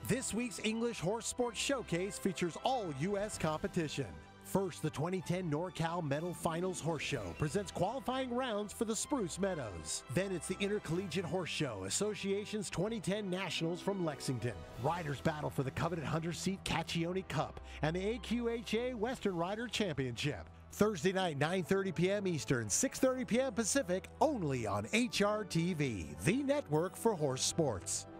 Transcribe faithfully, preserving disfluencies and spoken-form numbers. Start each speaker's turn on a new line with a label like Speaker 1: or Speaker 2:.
Speaker 1: This week's English Horse Sports Showcase features all U S competition. First, the twenty ten Norcal Medal Finals Horse Show presents qualifying rounds for the Spruce Meadows. Then it's the Intercollegiate Horse Show, Association's twenty ten Nationals from Lexington. Riders battle for the coveted Hunter Seat Caccione Cup and the A Q H A Western Rider Championship. Thursday night, nine thirty p m Eastern, six thirty p m Pacific, only on H R T V, the network for horse sports.